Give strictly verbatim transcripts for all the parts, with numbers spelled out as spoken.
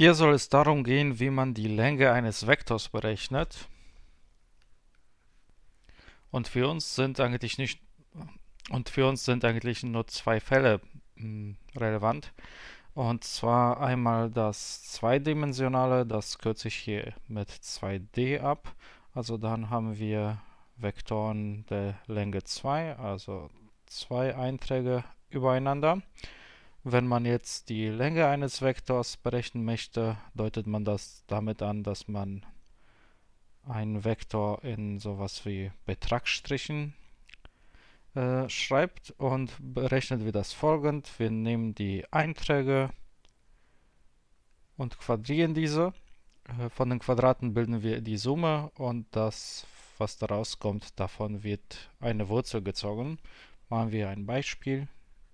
Hier soll es darum gehen, wie man die Länge eines Vektors berechnet. Und für uns sind eigentlich nicht und für uns sind eigentlich nur zwei Fälle mh, relevant. Und zwar einmal das zweidimensionale, das kürze ich hier mit zwei d ab. Also dann haben wir Vektoren der Länge zwei, also zwei Einträge übereinander. Wenn man jetzt die Länge eines Vektors berechnen möchte, deutet man das damit an, dass man einen Vektor in sowas wie Betragsstrichen äh, schreibt, und berechnet wir das folgend. Wir nehmen die Einträge und quadrieren diese. Äh, von den Quadraten bilden wir die Summe, und das, was daraus kommt, davon wird eine Wurzel gezogen. Machen wir ein Beispiel.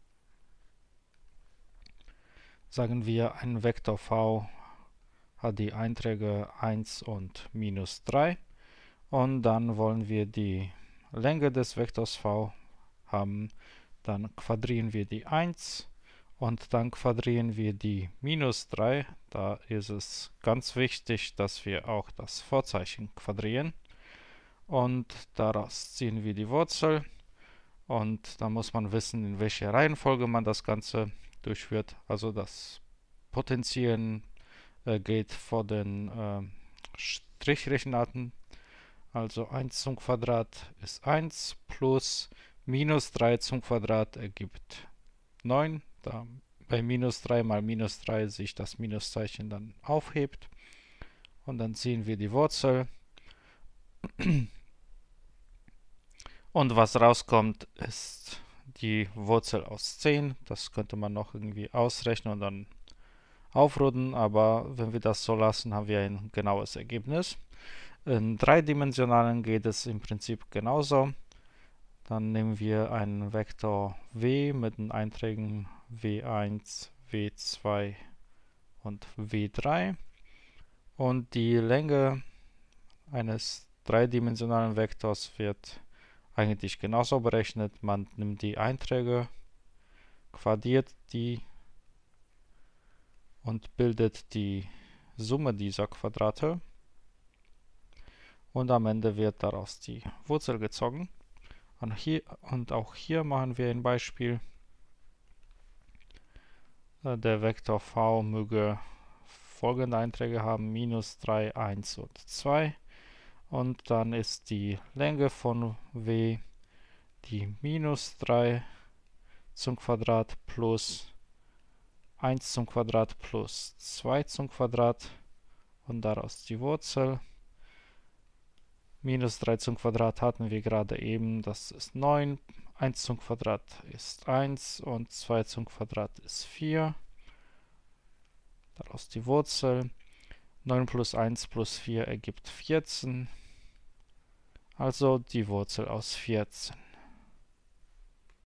Sagen wir, ein Vektor v hat die Einträge eins und minus drei, und dann wollen wir die Länge des Vektors v haben. Dann quadrieren wir die eins und dann quadrieren wir die minus drei. Da ist es ganz wichtig, dass wir auch das Vorzeichen quadrieren, und daraus ziehen wir die Wurzel, und da muss man wissen, in welcher Reihenfolge man das Ganze durchführt. Also das Potenzieren äh, geht vor den äh, Strichrechenarten. Also eins zum Quadrat ist eins, plus minus drei zum Quadrat ergibt neun. Da bei minus drei mal minus drei sich das Minuszeichen dann aufhebt. Und dann ziehen wir die Wurzel. Und was rauskommt, ist die Wurzel aus zehn. Das könnte man noch irgendwie ausrechnen und dann aufrunden, aber wenn wir das so lassen, haben wir ein genaues Ergebnis. In dreidimensionalen geht es im Prinzip genauso. Dann nehmen wir einen Vektor w mit den Einträgen w eins, w zwei und w drei. Und die Länge eines dreidimensionalen Vektors wird eigentlich genauso berechnet. Man nimmt die Einträge, quadriert die und bildet die Summe dieser Quadrate. Und am Ende wird daraus die Wurzel gezogen. Und, hier, und auch hier machen wir ein Beispiel. Der Vektor v möge folgende Einträge haben: minus drei, eins und zwei. Und dann ist die Länge von w die minus drei zum Quadrat plus eins zum Quadrat plus zwei zum Quadrat, und daraus die Wurzel. Minus drei zum Quadrat hatten wir gerade eben, das ist neun, eins zum Quadrat ist eins und zwei zum Quadrat ist vier. Daraus die Wurzel. neun plus eins plus vier ergibt vierzehn. Also die Wurzel aus vierzehn.